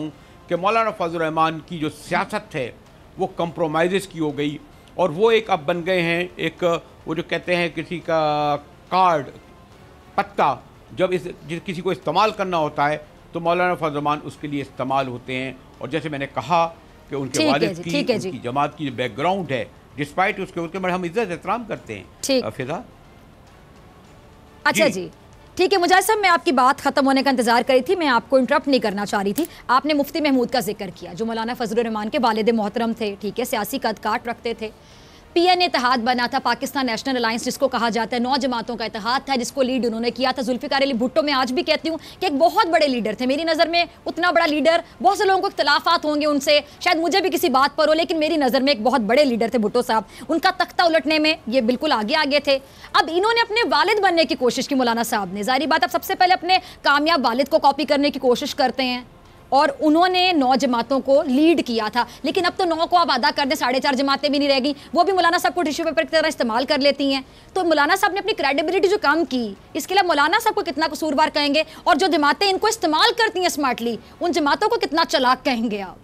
[SPEAKER 6] कि मौलाना फजल रहमान की जो सियासत है वो कंप्रोमाइज़ की हो गई, और वो एक अब बन गए हैं एक वो जो कहते हैं किसी का कार्ड पत्ता, जब किसी को इस्तेमाल करना होता है तो मौलाना फजल रहमान उसके लिए इस्तेमाल होते हैं। और जैसे मैंने कहा कि उनके वालिद की, उनकी जमात की जो बैकग्राउंड है, डिस्पाइट उसके ऊपर हम इज्जत एहतराम करते हैं। फिजा
[SPEAKER 2] अच्छा जी, ठीक है मुजाहिद साहब, मैं आपकी बात खत्म होने का इंतजार करी थी, मैं आपको इंटरप्ट नहीं करना चाह रही थी। आपने मुफ्ती महमूद का जिक्र किया जो मौलाना फजल रहमान के वालिद मोहतरम थे, ठीक है, सियासी कद काट रखते थे। PN इत्तेहाद बना था, पाकिस्तान नेशनल अलायंस जिसको कहा जाता है, 9 जमातों का इत्तेहाद था जिसको लीड उन्होंने किया था। जुल्फ़िकार अली भुट्टो मैं आज भी कहती हूँ कि एक बहुत बड़े लीडर थे। मेरी नज़र में उतना बड़ा लीडर, बहुत से लोगों को इख्तलाफात होंगे उनसे, शायद मुझे भी किसी बात पर हो, लेकिन मेरी नज़र में एक बहुत बड़े लीडर थे भुट्टो साहब। उनका तख्ता उलटने में ये बिल्कुल आगे आगे थे। अब इन्होंने अपने वालिद बनने की कोशिश की मौलाना साहब ने। ज़ाहिर बात, अब सबसे पहले अपने कामयाब वालिद को कॉपी करने की कोशिश करते हैं, और उन्होंने 9 जमातों को लीड किया था। लेकिन अब तो 9 को आप अदा कर दें, 4.5 जमातें भी नहीं रहेगी, वो भी मौलाना साहब को टिश्यू पेपर की तरह इस्तेमाल कर लेती हैं। तो मौलाना साहब ने अपनी क्रेडिबिलिटी जो कम की, इसके लिए मौलाना साहब को कितना कसूरवार कहेंगे, और जो जमातें इनको इस्तेमाल करती हैं स्मार्टली, उन जमातों को कितना चालाक कहेंगे आप?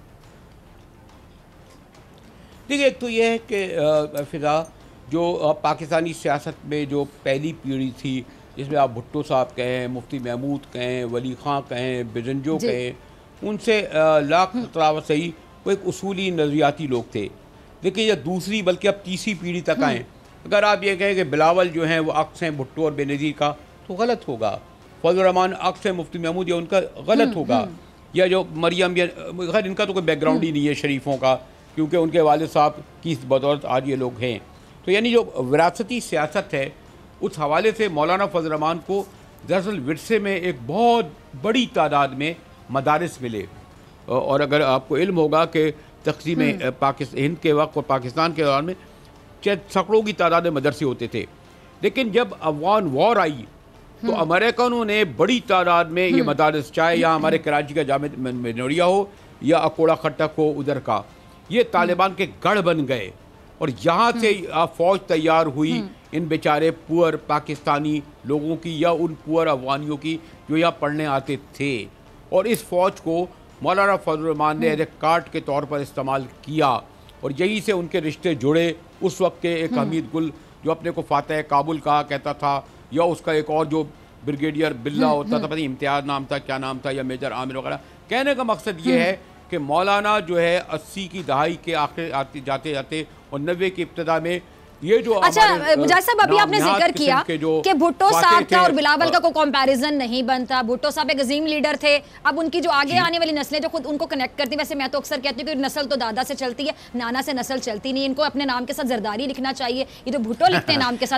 [SPEAKER 6] देखिए, एक तो ये है कि फिजा जो पाकिस्तानी सियासत में जो पहली पीढ़ी थी, जिसमें आप भुट्टो साहब कहें, मुफ्ती महमूद कहें, वली खां कहें, बिजंजो कहें, उनसे लाख तरावत सही वो एक उसूली नज़रियाती लोग थे। देखिए, ये दूसरी बल्कि अब तीसरी पीढ़ी तक आएँ, अगर आप ये कहें कि बिलावल जो हैं वो अक्स हैं भुट्टो और बेनज़ीर का, तो गलत होगा। फजल रहमान अक्स है मुफ्ती महमूद, या उनका गलत होगा। या जो मरियम, या खैर इनका तो कोई बैकग्राउंड ही नहीं है शरीफों का, क्योंकि उनके वालिद साहब की बदौलत आज ये लोग हैं। तो यानी जो विरासती सियासत है, उस हवाले से मौलाना फजल रहमान को दरअसल विरसे में एक बहुत बड़ी तादाद में मदारिस मिले। और अगर आपको इल्म होगा कि तक़सीम हिंद के वक्त और पाकिस्तान के दौरान में सैकड़ों की तादाद में मदरसे होते थे, लेकिन जब अफगान वॉर आई तो अमेरिकनों ने बड़ी तादाद में ये मदारिस, चाहे यहाँ हमारे कराची का जामिया मिनोरिया हो या अकोड़ा खट्टक हो उधर का, ये तालिबान के गढ़ बन गए। और यहाँ से फ़ौज तैयार हुई इन बेचारे पुअर पाकिस्तानी लोगों की, या उन पुअर अफगानियों की जो यहाँ पढ़ने आते थे। और इस फ़ौज को मौलाना फजल रहमान ने एज ए कार्ड के तौर पर इस्तेमाल किया, और यहीं से उनके रिश्ते जुड़े। उस वक्त के एक हमीद गुल जो अपने को फातह काबुल कहा कहता था, या उसका एक और जो ब्रिगेडियर बिल्ला होता था, पता नहीं इम्तियाज़ नाम था, क्या नाम था, या मेजर आमिर वगैरह। कहने का मकसद ये है कि मौलाना जो है 80 की दहाई के आखिर आते जाते जाते और 90 की इब्तिदा में ये जो
[SPEAKER 2] अच्छा मुजाहिद साहब, अभी आपने जिक्र किया कि भुट्टो साहब का और बिलावल का कोई कंपैरिजन नहीं बनता। भुट्टो साहब एक अजीम लीडर थे। अब उनकी जो आगे आने वाली नस्लें जो खुद उनको कनेक्ट करती, वैसे मैं तो अक्सर कहती हूँ कि नस्ल तो दादा से चलती है, नाना से नस्ल चलती नहीं। इनको अपने नाम के साथ जरदारी लिखना चाहिए। ये जो भुट्टो लिखते हैं नाम के साथ,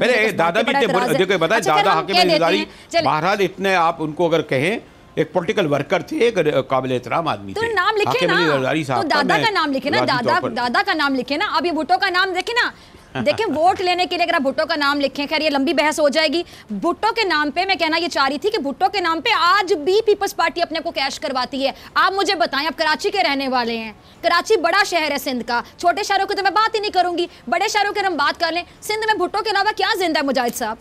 [SPEAKER 6] बहरहाल इतने आप उनको अगर कहें एक पॉलिटिकल वर्कर थे, एक काबिल एहतराम आदमी थे।
[SPEAKER 2] तो नाम लिखे ना, तो दादा का नाम लिखे ना, दादा का नाम लिखे ना। अब ये भुट्टो का नाम देखे ना, देखें वोट लेने के लिए अगर आप भुट्टो का नाम लिखें, खैर ये लंबी बहस हो जाएगी। भुट्टो के नाम पे मैं कहना ये चाह रही थी कि भुट्टो के नाम पे आज भी पीपल्स पार्टी अपने को कैश करवाती है। आप मुझे बताएं, आप कराची के रहने वाले हैं, कराची बड़ा शहर है सिंध का, छोटे शहरों की तो मैं बात ही नहीं करूंगी, बड़े शहरों की हम बात कर लें, सिंध में भुट्टो के अलावा क्या जिंदा है मुजाहिद साहब?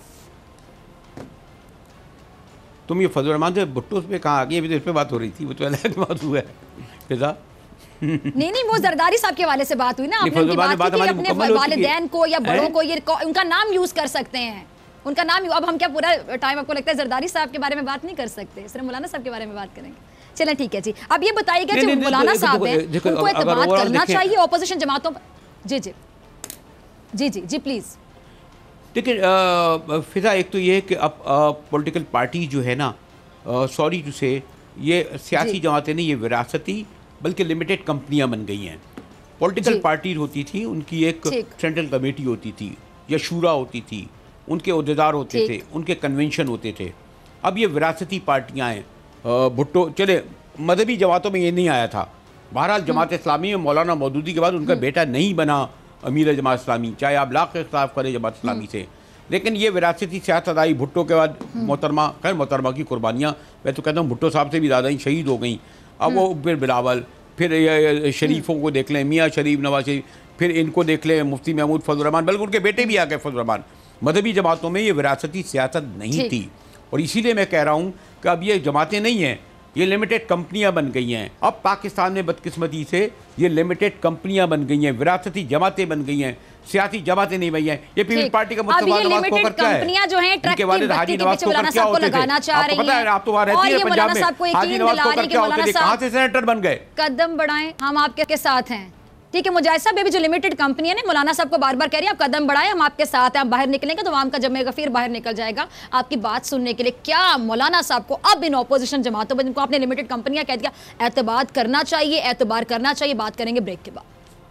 [SPEAKER 6] तुम ये फजल रहमान से भुट्टो पे कहाँ आ गई? अभी तो इस पे बात हो रही थी, वो तो अलग बात हुआ है फिजा।
[SPEAKER 2] नहीं वो जरदारी साहब के वाले से बात हुई ना, आपने उनकी बात की कि अपने वालिदैन को या बड़ों को ये उनका नाम यूज कर सकते हैं, उनका नाम। अब हम क्या पूरा टाइम आपको लगता है जरदारी साहब के बारे में बात नहीं कर सकते, सिर्फ मौलाना साहब के बारे में बात करेंगे? चलें ठीक है जी। अब ये बताइएगा जो मौलाना साहब हैं उनको एतमाद करना चाहिए ऑपोजिशन जमातों पर? जी जी जी जी जी प्लीज।
[SPEAKER 6] देखिए फिजा, एक तो ये है कि अब पॉलिटिकल पार्टी जो है ना, सॉरी टू से, ये सियासी जमातें नहीं, ये विरासती बल्कि लिमिटेड कंपनियां बन गई हैं। पॉलिटिकल पार्टी होती थी, उनकी एक सेंट्रल कमेटी होती थी या शूरा होती थी, उनके अहदेदार होते थे, उनके कन्वेंशन होते थे। अब ये विरासती पार्टियां हैं। भुट्टो चले मजहबी जमातों में ये नहीं आया था। बहरहाल जमात इस्लामी में मौलाना मौदूदी के बाद उनका बेटा नहीं बना अमीर जमात इस्लामी, चाहे आप लाख के खिलाफ करें जमात इस्लामी से, लेकिन ये विरासती सियासत आई। भुट्टो के बाद मोहतरमा, खैर मोहतरमा की कुर्बानियाँ मैं तो कहता हूँ भुट्टो साहब से भी ज़्यादा ही शहीद हो गई। अब वो फिर बिलावल, फिर शरीफों को देख लें, मियाँ शरीफ, नवाज शरीफ, फिर इनको देख लें, मुफ्ती महमूद, फजल रहमान, बल्कि उनके बेटे भी आ गए फजल रहमान। मजहबी जमातों में ये विरासती सियासत नहीं थी, और इसीलिए मैं कह रहा हूँ कि अब ये जमातें नहीं हैं, ये लिमिटेड कंपनियां बन गई हैं। अब पाकिस्तान में बदकिस्मती से ये लिमिटेड कंपनियां बन गई हैं, विरासती जमातें बन गई हैं, सियासी जमातें नहीं बनी हैं। ये पीपल्स पार्टी का मुस्तफा नवाज को करता है, इनके वालिद हाजी नवाज को क्या होते थे, आपको पता है? आप तो वहाँ रहती है पंजाब में, हाजी नवाज को क्या होते थे, कहाँ से सेनेटर बन गए?
[SPEAKER 2] कदम बढ़ाएं, हम आपके साथ हैं। ठीक है, मुजाहिद साहब, ये भी जो लिमिटेड कंपनी है ना, मौलाना साहब को बार बार कह रही है आप कदम बढ़ाएं, हम आपके साथ हैं, आप बाहर निकलेंगे तो आवाम का जमेगा, फिर बाहर निकल जाएगा। आपकी बात सुनने के लिए क्या मौलाना साहब को अब इन ऑपोजिशन जमातों पर जिनको आपने लिमिटेड कंपनियां कह दिया, एतबार करना चाहिए? एतबार करना चाहिए, बात करेंगे ब्रेक के बाद।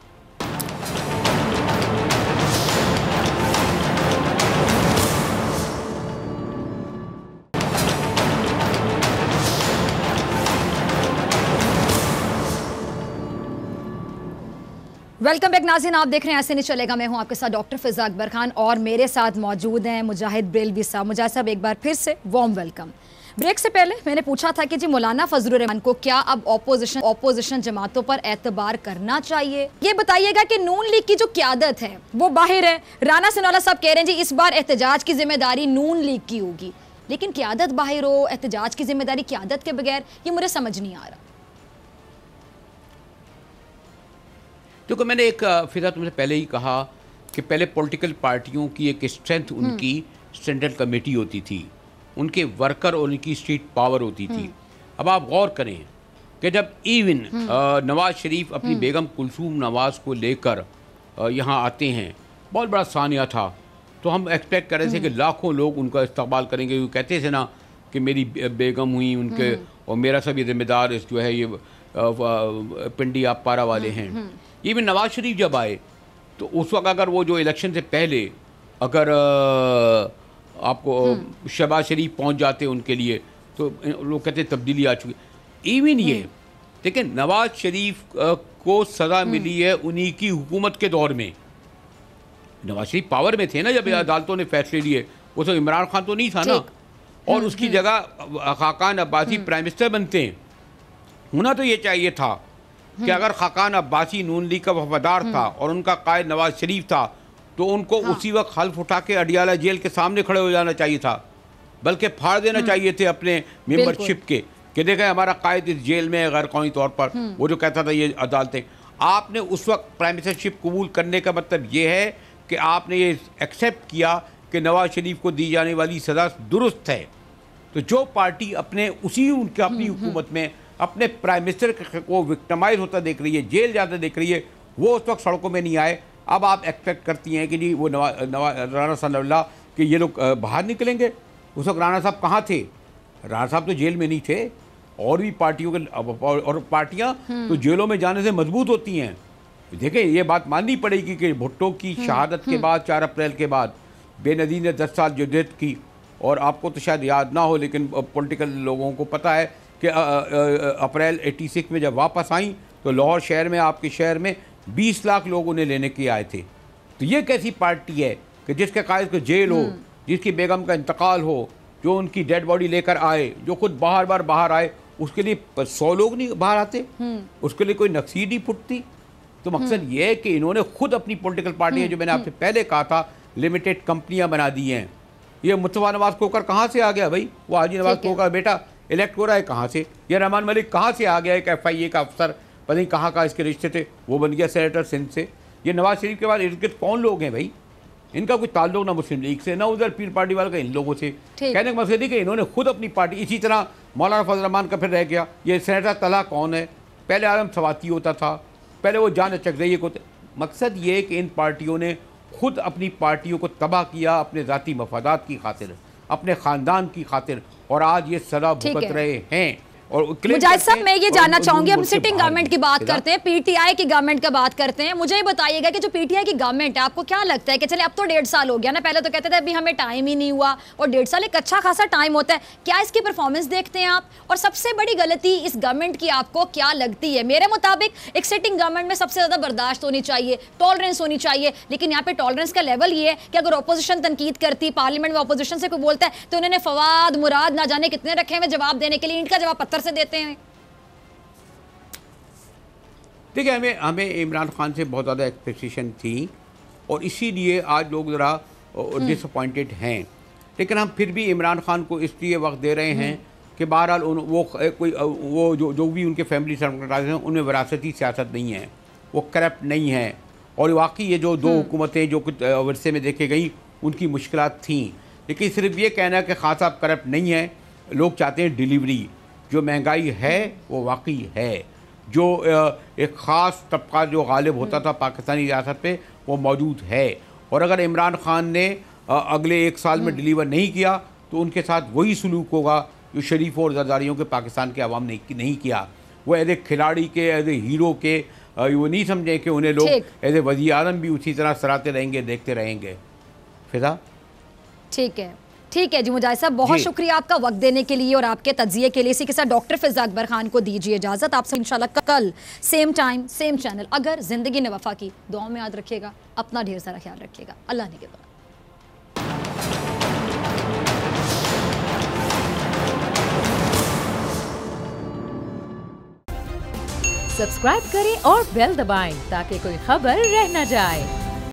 [SPEAKER 2] वेलकम बैक नाज़रीन, आप देख रहे हैं ऐसे नहीं चलेगा। मैं हूं आपके साथ डॉक्टर फिजा अकबर खान और मेरे साथ मौजूद हैं मुजाहिद ब्रेलवी साहब। मुजाहिद साहब, एक बार फिर से वार्म वेलकम। ब्रेक से पहले मैंने पूछा था कि जी मौलाना फजलुर रहमान को क्या अब ऑपोजिशन जमातों पर एतबार करना चाहिए? ये बताइएगा कि नून लीग की जो क्यादत है वो बाहर है। राना सिनौला साहब कह रहे हैं जी इस बार एहतजाज की जिम्मेदारी नून लीग की होगी, लेकिन क्यादत बाहर हो, एहतजाज की जिम्मेदारी क्यादत के बगैर, ये मुझे समझ नहीं आ रहा।
[SPEAKER 6] देखो, मैंने एक फिजा तुमसे पहले ही कहा कि पहले पॉलिटिकल पार्टियों की एक स्ट्रेंथ उनकी सेंट्रल कमेटी होती थी, उनके वर्कर और उनकी स्टेट पावर होती थी। अब आप गौर करें कि जब इवन नवाज शरीफ अपनी बेगम कुलसूम नवाज को लेकर यहाँ आते हैं, बहुत बड़ा सानिया था, तो हम एक्सपेक्ट कर रहे थे कि लाखों लोग उनका इस्तकबाल करेंगे। वो कहते थे ना कि मेरी बेगम हुई उनके और मेरा सभी जिम्मेदार जो है ये पिंडी आप पारा वाले हैं। इवन नवाज शरीफ जब आए तो उस वक्त अगर वो जो इलेक्शन से पहले अगर आपको शहबाज शरीफ पहुंच जाते उनके लिए तो लोग कहते तब्दीली आ चुकी। इवन ये देखिए, नवाज शरीफ को सज़ा मिली है उन्हीं की हुकूमत के दौर में। नवाज शरीफ पावर में थे ना जब अदालतों ने फैसले लिए, उस वक्त इमरान खान तो नहीं था ना, और उसकी जगह खाकान अब्बासी प्राइम मिनिस्टर बनते हैं। होना तो ये चाहिए था कि अगर खाकान अब्बासी नून लीग का वफादार था और उनका कायद नवाज शरीफ था तो उनको उसी वक्त हल्फ उठा के अडियाला जेल के सामने खड़े हो जाना चाहिए था, बल्कि फाड़ देना चाहिए थे अपने मेंबरशिप के कि देखें हमारा कायद इस जेल में है गैर कानूनी तौर पर। वो जो कहता था ये अदालतें, आपने उस वक्त प्राइम मिनिस्टरशिप कबूल करने का मतलब ये है कि आपने ये एक्सेप्ट किया कि नवाज शरीफ को दी जाने वाली सज़ा दुरुस्त है। तो जो पार्टी अपने उसी उनकी अपनी हुकूमत में अपने प्राइम मिनिस्टर को विक्टिमाइज होता देख रही है, जेल जाता देख रही है, वो उस वक्त सड़कों में नहीं आए। अब आप एक्सपेक्ट करती हैं कि जी वो राना सल्लल्लाहु कि ये लोग बाहर निकलेंगे। उस वक्त राना साहब कहाँ थे? राना साहब तो जेल में नहीं थे, और भी पार्टियों के और पार्टियां तो जेलों में जाने से मजबूत होती हैं। देखें, ये बात माननी पड़ेगी कि भुट्टो की शहादत के बाद 4 अप्रैल के बाद बेनज़ीर ने 10 साल जदोजहद की, और आपको तो शायद याद ना हो लेकिन पॉलिटिकल लोगों को पता है कि अप्रैल 86 में जब वापस आई तो लाहौर शहर में, आपके शहर में 20 लाख लोग उन्हें लेने के आए थे। तो ये कैसी पार्टी है कि जिसके कायद को जेल हो, जिसकी बेगम का इंतकाल हो, जो उनकी डेड बॉडी लेकर आए, जो खुद बाहर आए, उसके लिए 100 लोग नहीं बाहर आते, उसके लिए कोई नक्सीर नहीं फुटती। तो मकसद ये है कि इन्होंने खुद अपनी पॉलिटिकल पार्टी है, जो मैंने आपसे पहले कहा था, लिमिटेड कंपनियां बना दी हैं। ये मुस्तफा नवाज कोकर कहाँ से आ गया भाई? वो हाजी नवाज कोकर बेटा इलेक्ट हो रहा है कहाँ से? ये रहमान मलिक कहाँ से आ गया? एक FIA का अफसर, पता नहीं कहाँ का इसके रिश्ते थे, वो बन गया सेनेटर सिंध से। ये नवाज शरीफ के बाद इर्द गिर्द कौन लोग हैं भाई? इनका कोई ताल्लुक ना मुस्लिम लीग से, ना उधर पीर पार्टी वाले का इन लोगों से। कहने का मकसद है कि इन्होंने खुद अपनी पार्टी, इसी तरह मौलाना फजल रहमान का फिर रह गया। ये सेनेटर तला कौन है? पहले आलम सवाती होता था, पहले वो जान चकजई को। मकसद ये है कि इन पार्टियों ने खुद अपनी पार्टियों को तबाह किया अपने ज़ाती मफादात की खातिर, अपने ख़ानदान की खातिर, और आज ये सजा भुगत रहे हैं। और
[SPEAKER 2] मुजाहिद साहब, मैं ये जानना चाहूंगी, हम सिटिंग गवर्नमेंट की बात करते हैं, PTI की गवर्नमेंट का बात करते हैं। मुझे ये बताइएगा कि जो PTI की गवर्नमेंट है, आपको क्या लगता है कि चले अब तो 1.5 साल हो गया ना, पहले तो कहते थे अभी हमें टाइम ही नहीं हुआ, और 1.5 साल एक अच्छा खासा टाइम होता है। क्या इसकी परफॉर्मेंस देखते हैं आप? और सबसे बड़ी गलती इस गवर्नमेंट की आपको क्या लगती है? मेरे मुताबिक एक सिटिंग गवर्नमेंट में सबसे ज्यादा बर्दाश्त होनी चाहिए, टॉलरेंस होनी चाहिए, लेकिन यहाँ पे टॉलरेंस का लेवल ये है कि अगर ऑपोजिशन तनकीद करती, पार्लियामेंट में ऑपोजिशन से कोई बोलता है तो उन्होंने फवाद मुराद ना जाने कितने रखे हुए जवाब देने के लिए, ईंट का जवाब पत्थर से देते हैं।
[SPEAKER 6] देखिए, हमें इमरान खान से बहुत ज़्यादा एक्सपेक्टेशन थी और इसीलिए आज लोग ज़रा डिसअपॉइंटेड हैं, लेकिन हम फिर भी इमरान खान को इसलिए वक्त दे रहे हैं कि बहरहाल वो जो भी उनके फैमिली सर्कमस्टेंसेस हैं उनमें विरासती सियासत नहीं है, वो करप्ट नहीं है। और वाकई ये जो दो हुकूमतें जो कुछ वर्षे में देखे गई उनकी मुश्किलात थीं, लेकिन सिर्फ ये कहना कि खान साहब करप्ट नहीं है, लोग चाहते हैं डिलीवरी। जो महंगाई है वो वाकई है, जो एक ख़ास तबका जो गालिब होता था पाकिस्तानी रियासत पे वो मौजूद है। और अगर इमरान खान ने अगले 1 साल में डिलीवर नहीं किया तो उनके साथ वही सलूक होगा जो शरीफों और ज़रदारियों के पाकिस्तान के अवाम ने नहीं किया। वो एज ए खिलाड़ी के, एज ए हीरो के, वो नहीं समझे कि उन्हें लोग एज ए वज़ीर आज़म भी उसी तरह सराहते रहेंगे, देखते रहेंगे। फिजा
[SPEAKER 2] ठीक है जी मुजाहिद साहब, बहुत शुक्रिया आपका वक्त देने के लिए और आपके तज्जिए के लिए। इसी के साथ डॉक्टर फिजा अकबर खान को दीजिए इजाज़त। आपसे इंशाल्लाह कल सेम टाइम सेम चैनल, अगर ज़िंदगी ने वफ़ा की, दुआ में याद रखिएगा, अपना ढेर सारा ख्याल रखिएगा। अल्लाह निगहबान।
[SPEAKER 1] सब्सक्राइब करें और बेल दबाएं ताकि कोई खबर रह न जाए।